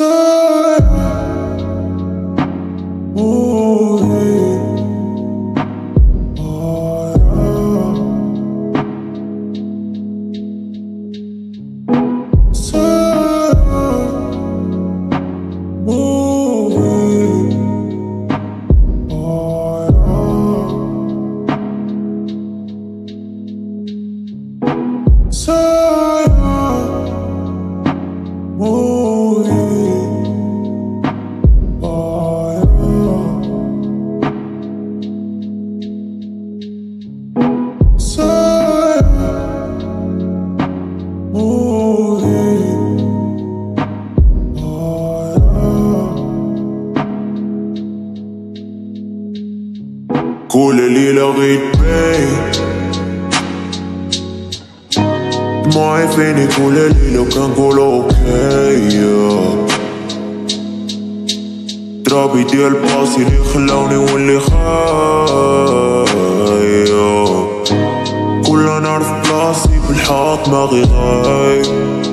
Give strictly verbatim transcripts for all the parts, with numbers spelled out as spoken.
كل ليلة غيت باي دموعي فيني كل ليلة وكنقول اوكي. ترابي ديال باسي اللي خلاوني واللي خايا كل نعرف بلاصي بالحق ما غي غايب.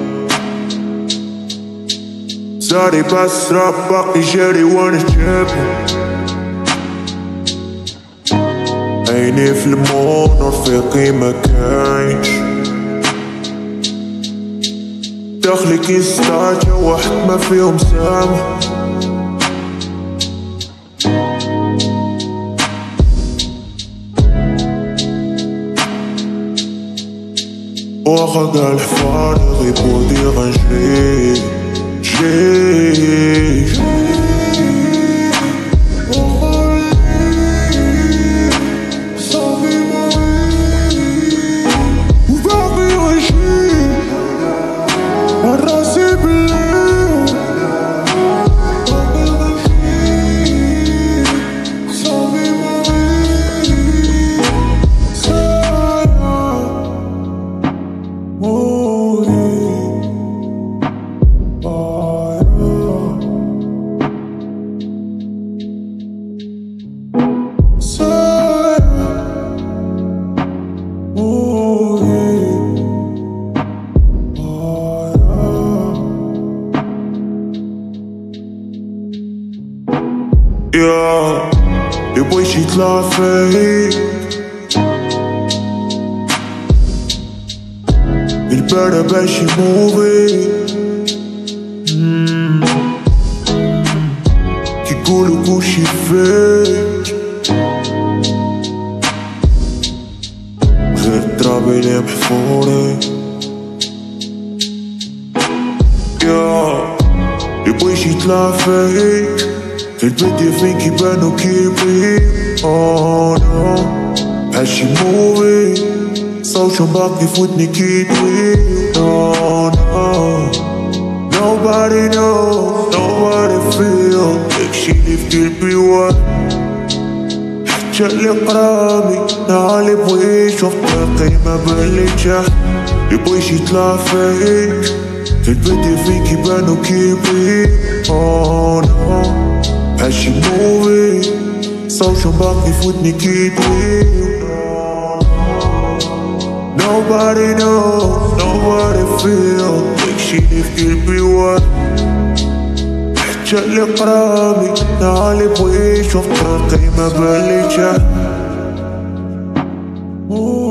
زاري بس راب باقي جاري وانا جابه عيني في المون رفيقي مكاينش داخلي كيستاجا واحد ما فيهم سامح. واخا قال الحفار يغيبودي غنجري جري يا يبغيش يطلع فيك البارة باش يموفي كيقولوا كلشي فيك غير الترابي اللي محفوري. يا يبغيش يطلع فيك الفيديو فين كيبانو كيبري oh no بحال شي موفي صوتهم باقي فوتني كيدوي oh no nobody knows nobody feel داكشي اللي في قلبي واحد حتى اللي قرابي نهار اللي بغي يشوف طريقي ما بالي جاح. يبغيش يطلع فيك الفيديو فين كيبانو كيبري oh no بحال شي موفي صوتهم باقي فوتني كيدوي nobody knows nobody feel داكشي اللي في قلبي واحد حتى اللي قرابي نهار اللي بغي يشوف طريقي ما بالي جاح.